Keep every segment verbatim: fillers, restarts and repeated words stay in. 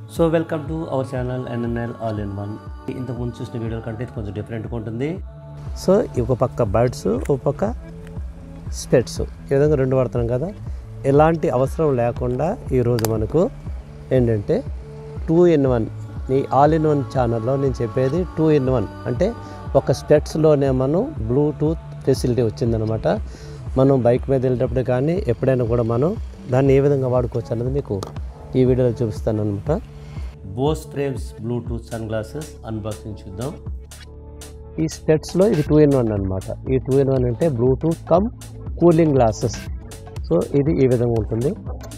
So welcome to our channel NNL all in one. ఇంతకు ముందు చూసిన వీడియోల కంటే ఇది కొంచెం డిఫరెంట్గా ఉంటుంది. సో ఒక పక్క బర్డ్స్, ఒక పక్క స్పెట్స్, ఈ విధంగా రెండు వాడుతున్నాం కదా. ఎలాంటి అవసరం లేకుండా ఈరోజు మనకు ఏంటంటే టూ ఇన్ వన్, ఈ ఆల్ ఇన్ వన్ ఛానల్లో నేను చెప్పేది టూ ఇన్ వన్ అంటే ఒక స్పెట్స్లోనే మనం బ్లూటూత్ ఫెసిలిటీ వచ్చిందనమాట. మనం బైక్ మీద వెళ్ళేటప్పుడు కానీ ఎప్పుడైనా కూడా మనం దాన్ని ఏ విధంగా వాడుకోవచ్చు అన్నది మీకు ఈ వీడియోలో చూపిస్తాను అనమాట. Bose frames Bluetooth sun glasses unboxing చూద్దాం. ఈ స్పెట్స్లో ఇది టూ ఇన్ వన్ అనమాట. ఈ టూ ఇన్ వన్ అంటే Bluetooth cum cooling glasses. So ఇది ఈ విధంగా ఉంటుంది.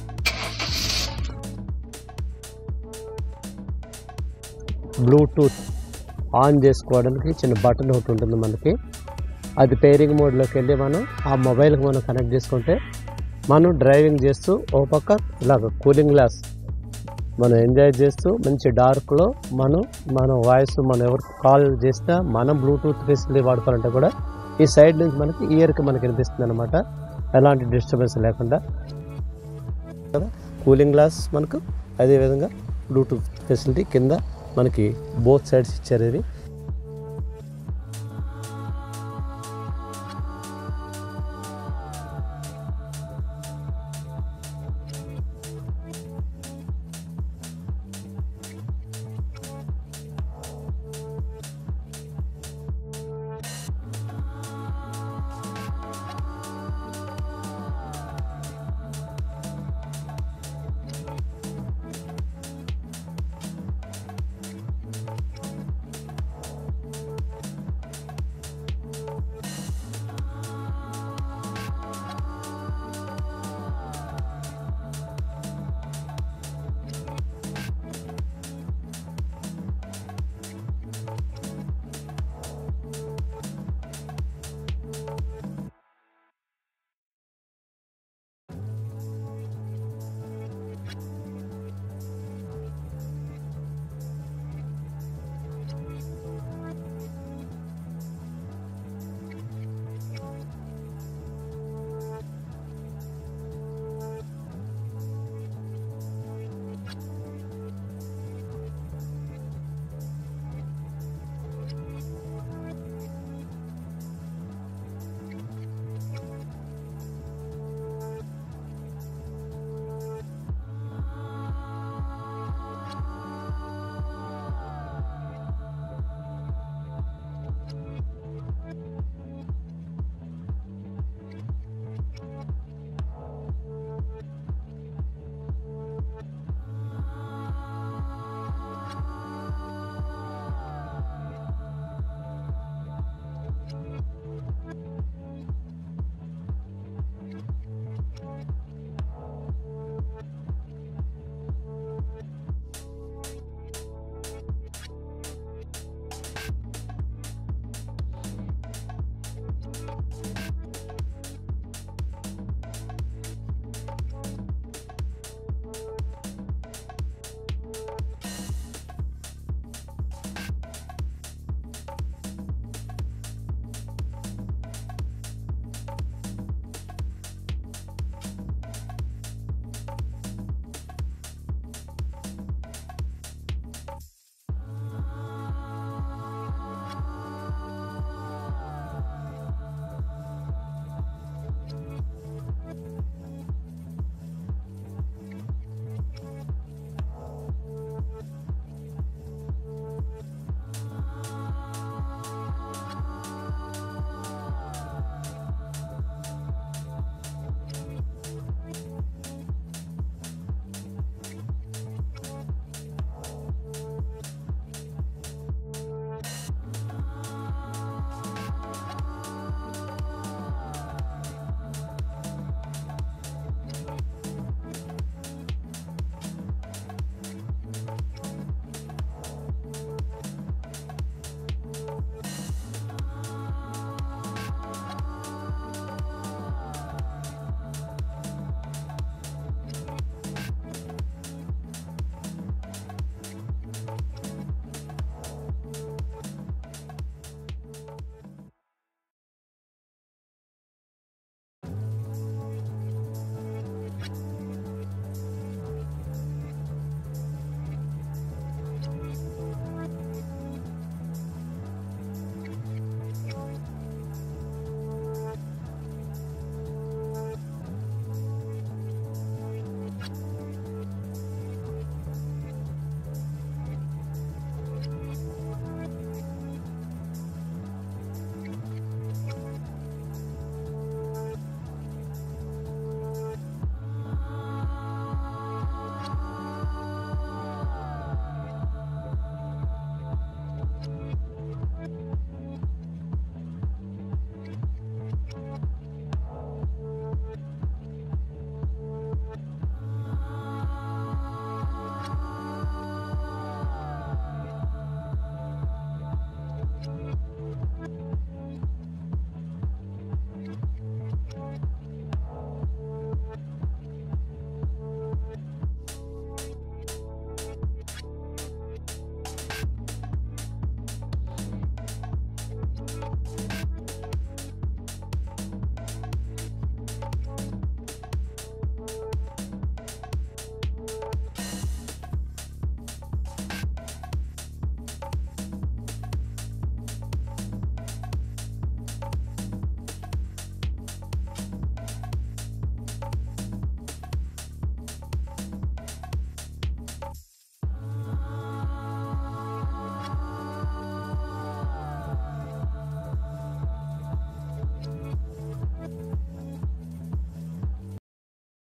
బ్లూటూత్ ఆన్ చేసుకోవడానికి చిన్న బటన్ ఒకటి ఉంటుంది మనకి. అది పేరింగ్ మోడ్లోకి వెళ్ళి మనం ఆ మొబైల్కి మనం కనెక్ట్ చేసుకుంటే మనం డ్రైవింగ్ చేస్తూ ఒక పక్క ఇలాగ కూలింగ్ గ్లాస్ మనం ఎంజాయ్ చేస్తూ మంచి డార్క్లో మనం మన వాయిస్ మనం ఎవరు కాల్ చేసినా మనం బ్లూటూత్ ఫెసిలిటీ వాడుకోవాలంటే కూడా ఈ సైడ్ నుంచి మనకి ఇయర్కి మనకి వినిపిస్తుంది అనమాట, ఎలాంటి డిస్టర్బెన్స్ లేకుండా కదా. కూలింగ్ గ్లాస్ మనకు అదేవిధంగా బ్లూటూత్ ఫెసిలిటీ కింద మనకి బోత్ సైడ్స్ ఇచ్చారు. ఇది